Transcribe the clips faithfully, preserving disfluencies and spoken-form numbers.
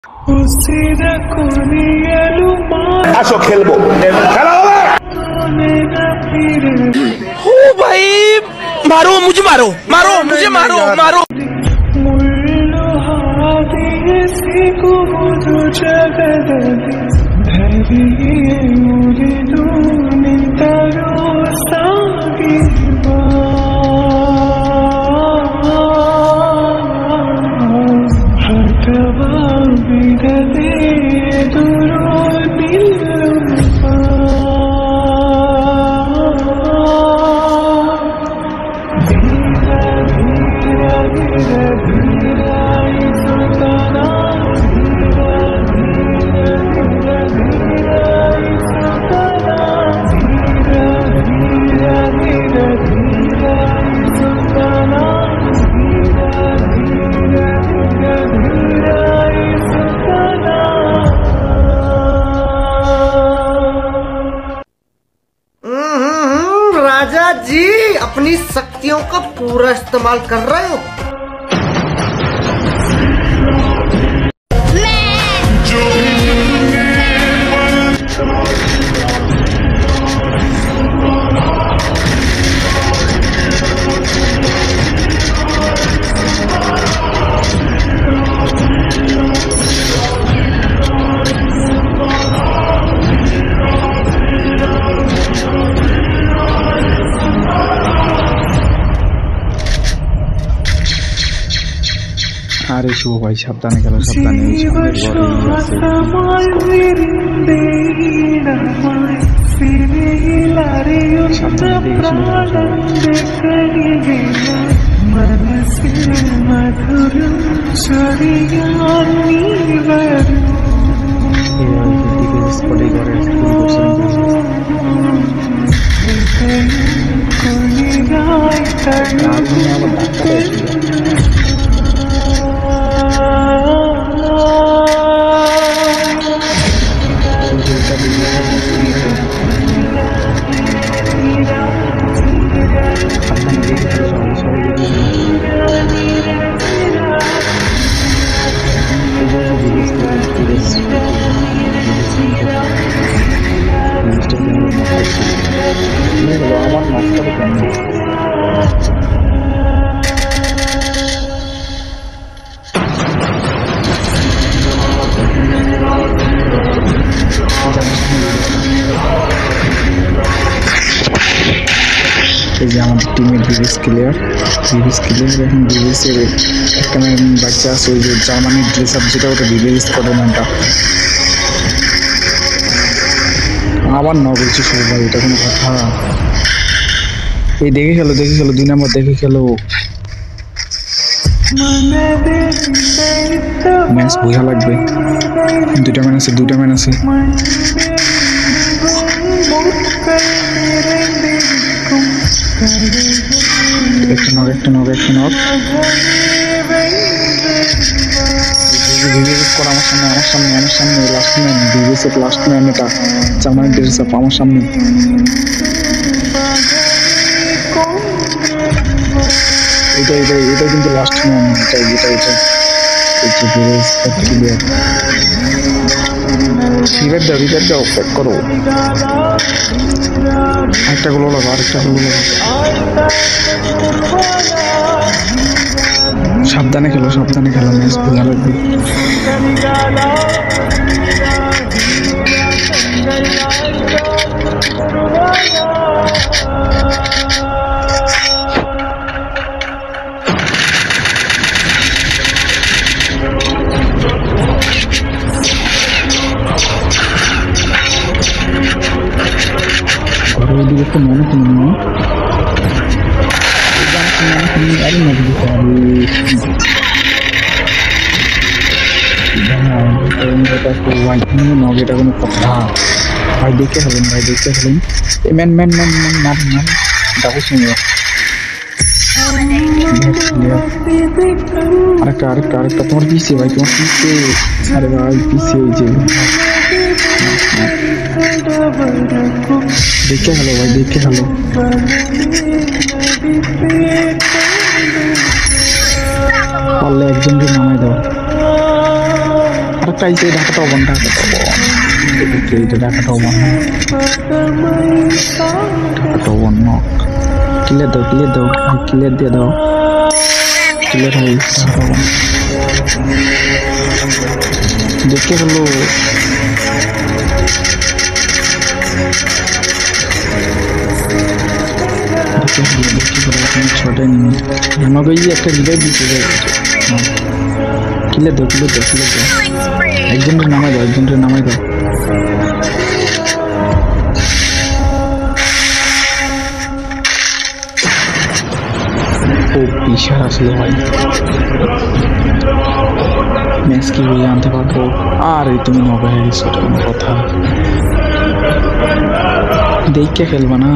আসো খেলবো খেলা হবে। ओ भाई मारो मुझे मारो मारो मुझे मारो मारो राजा जी अपनी शक्तियों का पूरा इस्तेमाल कर रहे हो। আরে শুভ ভাই সাবধানে গেল সাবধানে আমাদের টিমের ডিভিস ক্লিয়ার ডিভিস ক্লিয়ার এখন ডিভিসের একটা বাচ্চা আছে ওই যে জার্মানির ড্রেস আপ যেটা ওটা ডিভিস করে নামটা আবার ন বলছি শুভ ভাই এটা কোনো কথা। এই দেখে খেলো দেখে খেলো দুই নম্বর দেখে খেলো ম্যাচ বোঝা লাগবে। দুটা ম্যান আছে দুটা ম্যান আছে একটা নক একটা নক একটা নক করা আমার সামনে আমার সামনে আমার সামনে লাস্ট ম্যান ডিভিসের লাস্ট ম্যান এটা জার্মানি ড্রেস আপ আমার সামনে এটা এটা এটা কিন্তু লাস্ট ম্যান এটা এটা এটা এটা ডিভিস ক্লিয়ার রিভাইভ দাও রিভাইভ দাও প্যাক করো একটা গুলো লাগো আরেকটা গুলো লাগো সাবধানে খেলো সাবধানে খেলো ম্যাচ বোঝা লাগবে। ঘরের দিকে একটা মনে কিনে আরে নদী নগেটা কোনো কথা ভাই দেখতে হলেন ভাই দেখতে হলেন ম্যান ম্যান ম্যান ম্যান মার মার ডাকো শুনিও আরেকটা আরেকটা আরেকটা তোমার পিছিয়ে ভাই তোমার পিছিয়ে আরে ভাই পিছিয়ে যে দেখে হলো ভাই দেখে হলো পারলে একজনকে নামাই দাও আরেকটা আইসে ঢাকাটাও বন ঢাকাটাও বন এইটা ঢাকাটাও বন ঢাকাটাও বন ক্লিয়ার দাও ক্লিয়ার দাও ক্লিয়ার দিয়ে দাও ক্লিয়ার হয়ে ঢাকাটাও বন দেখতে হলো ছটা নিয়ে আমাকে একটা হৃদয় দিতে যায় কিলে দাও কিলে দাও কিলে দাও একজনের নামাই দাও একজনের নামাই দাও ও বিশাল আসলে ভাই ম্যাচ কি বলে আনতে পারবো আর তুমি নবে হয়ে গেছো কোনো কথা দেখে খেলবা না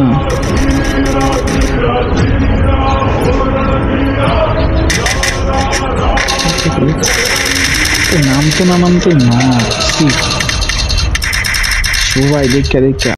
নাম তো নাম তো না সবাই দেখে দেখে